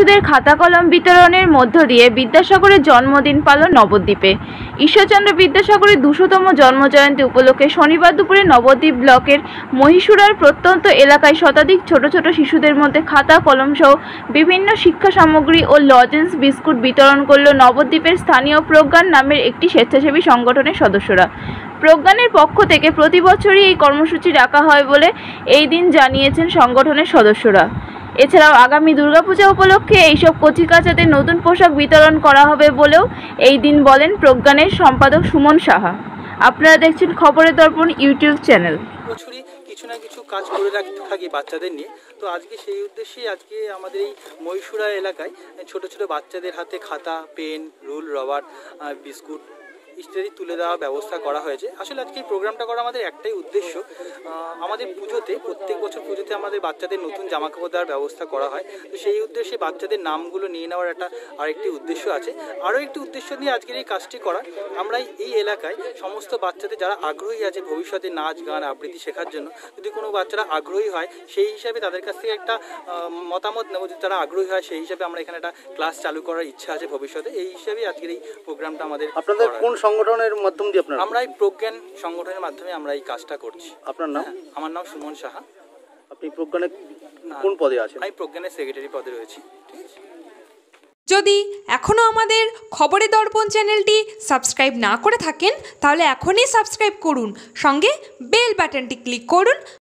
শিশুদের খাতা কলম বিতরণের মধ্য দিয়ে বিদ্যাসাগরের জন্মদিন পালন নবদ্বীপে। ঈশ্বরচন্দ্র বিদ্যাসাগরের ২০০তম জন্মজয়ন্তী উপলক্ষে শনিবার দুপুরে নবদ্বীপ ব্লকের মহীশুরার প্রত্যন্ত এলাকায় শতাধিক ছোট ছোট শিশুদের মধ্যে খাতা কলম সহ বিভিন্ন শিক্ষা সামগ্রী ও লজেন্স বিস্কুট বিতরণ করল নবদ্বীপের স্থানীয় প্রজ্ঞান নামের একটি স্বেচ্ছাসেবী সংগঠনের সদস্যরা। প্রজ্ঞানের পক্ষ থেকে প্রতি বছরই এই কর্মসূচি রাখা হয় বলে এই দিন জানিয়েছেন সংগঠনের সদস্যরা। এছাড়াও আগামী দুর্গাপূজা উপলক্ষে এইসব কচিকাচাদের নতুন পোশাক বিতরণ করা হবে বলেও এই দিন বলেন প্রজ্ঞানের সম্পাদক সুমন সাহা। আপনারা দেখছেন খবরের দর্পণ ইউটিউব চ্যানেল। বছরই কিছু না কিছু কাজ করে রাখতে থাকি বাচ্চাদের নিয়ে, তো আজকে সেই উদ্দেশ্যেই আজকে আমাদের এই মহীশুরা এলাকায় ছোট ছোট বাচ্চাদের হাতে খাতা, পেন, রুল, রবার, বিস্কুট ইত্যাদি তুলে দেওয়ার ব্যবস্থা করা হয়েছে। আসলে আজকে এই প্রোগ্রামটা করা আমাদের একটাই উদ্দেশ্য, আমাদের পুজোতে প্রত্যেক বছর পুজোতে আমাদের বাচ্চাদের নতুন জামাকাপড় দেওয়ার ব্যবস্থা করা হয়, তো সেই উদ্দেশ্যে বাচ্চাদের নামগুলো নিয়ে নেওয়ার একটা আরেকটি উদ্দেশ্য আছে। আরও একটি উদ্দেশ্য নিয়ে আজকের এই কাজটি করা, আমরা এই এলাকায় সমস্ত বাচ্চাদের যারা আগ্রহী আছে ভবিষ্যতে নাচ গান আবৃত্তি শেখার জন্য, যদি কোনো বাচ্চারা আগ্রহী হয় সেই হিসাবে তাদের কাছ থেকে একটা মতামত নেব, যদি তারা আগ্রহী হয় সেই হিসাবে আমরা এখানে একটা ক্লাস চালু করার ইচ্ছা আছে ভবিষ্যতে। এই হিসাবেই আজকের এই প্রোগ্রামটা আমাদের। আপনাদের কোন সংগঠনের মাধ্যম দিয়ে আপনারা? আমরা এই প্রজ্ঞান সংগঠনের মাধ্যমে আমরা এই কাজটা করছি। আপনার নাম? আমার নাম সুমন সাহা। আপনি প্রজ্ঞানের কোন পদে আছেন? আমি প্রজ্ঞানের সেক্রেটারি পদে রয়েছি। যদি এখনও আমাদের খবরের দর্পণ চ্যানেলটি সাবস্ক্রাইব না করে থাকেন তাহলে এখনই সাবস্ক্রাইব করুন, সঙ্গে বেল বাটনটি ক্লিক করুন